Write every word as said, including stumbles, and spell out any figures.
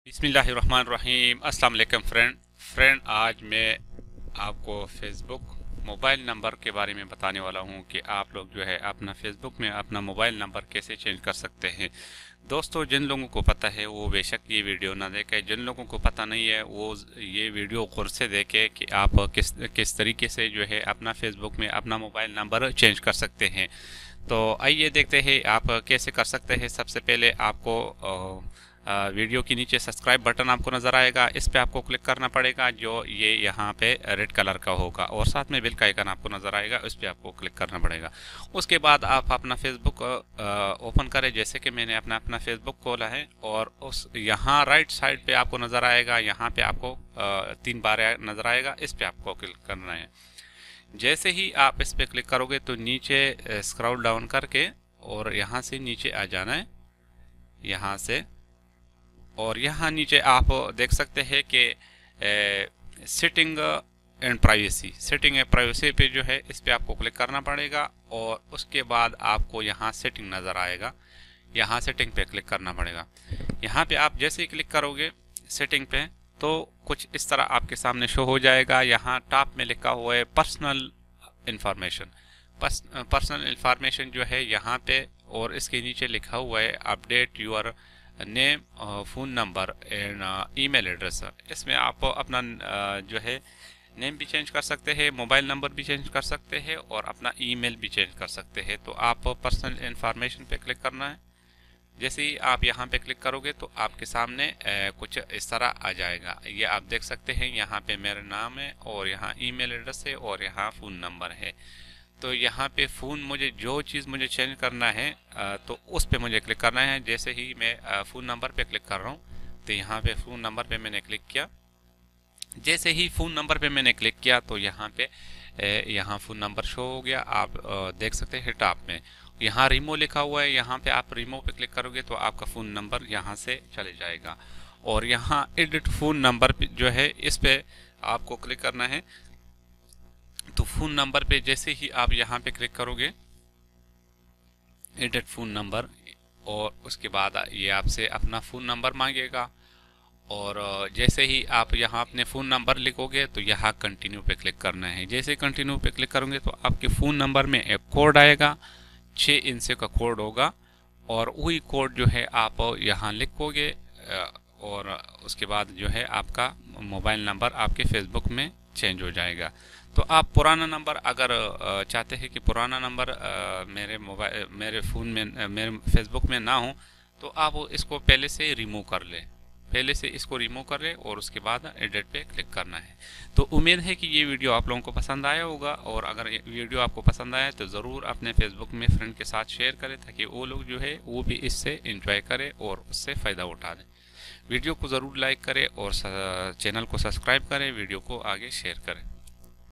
बिस्मिल्लाहिर्रहमानिर्रहीम। अस्सलाम वालेकुम फ्रेंड फ्रेंड आज मैं आपको फेसबुक मोबाइल नंबर के बारे में बताने वाला हूं कि आप लोग जो है अपना फेसबुक में अपना मोबाइल नंबर कैसे चेंज कर सकते हैं। दोस्तों, जिन लोगों को पता है वो बेशक ये वीडियो ना देखें, जिन लोगों को पता नहीं है वो ये वीडियो गौर से देखें कि आप किस किस तरीके से जो है अपना फेसबुक में अपना मोबाइल नंबर चेंज कर सकते हैं। तो आइए देखते हैं आप कैसे कर सकते हैं। सबसे पहले आपको आ, वीडियो के नीचे सब्सक्राइब बटन आपको नज़र आएगा, इस पे आपको क्लिक करना पड़ेगा जो ये यहाँ पे रेड कलर का होगा, और साथ में बेल का आइकन आपको नज़र आएगा, उस पे आपको क्लिक करना पड़ेगा। उसके बाद आप अपना फेसबुक ओपन करें, जैसे कि मैंने अपना अपना फेसबुक खोला है, और उस यहाँ राइट साइड पे आपको नज़र आएगा, यहाँ पे आपको आ, तीन बार नज़र आएगा, इस पे आपको क्लिक करना है। जैसे ही आप इस पे क्लिक करोगे तो नीचे स्क्रॉल डाउन करके और यहाँ से नीचे आ जाना है, यहाँ से, और यहाँ नीचे आप देख सकते हैं कि setting and privacy setting and privacy पे जो है इस पे आपको क्लिक करना पड़ेगा, और उसके बाद आपको यहाँ सेटिंग नज़र आएगा, यहाँ सेटिंग पे क्लिक करना पड़ेगा। यहाँ पे आप जैसे ही क्लिक करोगे सेटिंग पे तो कुछ इस तरह आपके सामने शो हो जाएगा। यहाँ टॉप में लिखा हुआ है पर्सनल इंफॉर्मेशन। पर्सनल इंफॉर्मेशन जो है यहाँ पे, और इसके नीचे लिखा हुआ है update your name, phone number and email address. इसमें आप अपना जो है नेम भी चेंज कर सकते हैं, मोबाइल नंबर भी चेंज कर सकते हैं, और अपना ईमेल भी चेंज कर सकते हैं। तो आप पर्सनल इंफॉर्मेशन पे क्लिक करना है। जैसे ही आप यहाँ पे क्लिक करोगे तो आपके सामने ए, कुछ इस तरह आ जाएगा। ये आप देख सकते हैं, यहाँ पे मेरा नाम है, और यहाँ ईमेल एड्रेस है, और यहाँ फ़ोन नंबर है। तो यहाँ पे फ़ोन, मुझे जो चीज़ मुझे चेंज करना है तो उस पे मुझे क्लिक करना है। जैसे ही मैं फ़ोन नंबर पे क्लिक कर रहा हूँ तो यहाँ पे फ़ोन नंबर पे मैंने क्लिक किया। जैसे ही फ़ोन नंबर पे मैंने क्लिक किया तो यहाँ पे यहाँ फ़ोन नंबर शो हो गया, आप देख सकते हैं टॉप में। यहाँ रिमो लिखा हुआ है, यहाँ पे आप रिमो पे क्लिक करोगे तो आपका फ़ोन नंबर यहाँ से चले जाएगा। और यहाँ एडिट फ़ोन नंबर जो है इस पे आपको क्लिक करना है। तो फ़ोन नंबर पे जैसे ही आप यहाँ पे क्लिक करोगे एडिट फ़ोन नंबर, और उसके बाद ये आपसे अपना फ़ोन नंबर मांगेगा, और जैसे ही आप यहाँ अपने फ़ोन नंबर लिखोगे तो यहाँ कंटिन्यू पे क्लिक करना है। जैसे कंटिन्यू पे क्लिक करोगे तो आपके फ़ोन नंबर में एक कोड आएगा, छः इंच का कोड होगा, और वही कोड जो है आप यहाँ लिखोगे, और उसके बाद जो है आपका मोबाइल नंबर आपके फेसबुक में चेंज हो जाएगा। तो आप पुराना नंबर अगर चाहते हैं कि पुराना नंबर मेरे मोबाइल मेरे फ़ोन में मेरे फेसबुक में ना हो, तो आप इसको पहले से रिमूव कर लें पहले से इसको रिमूव कर लें और उसके बाद एडिट पे क्लिक करना है। तो उम्मीद है कि ये वीडियो आप लोगों को पसंद आया होगा, और अगर ये वीडियो आपको पसंद आया तो ज़रूर अपने फेसबुक में फ्रेंड के साथ शेयर करें, ताकि वो लोग जो है वो भी इससे इंजॉय करें और उससे फ़ायदा उठा लें। वीडियो को ज़रूर लाइक करें और चैनल को सब्सक्राइब करें, वीडियो को आगे शेयर करें।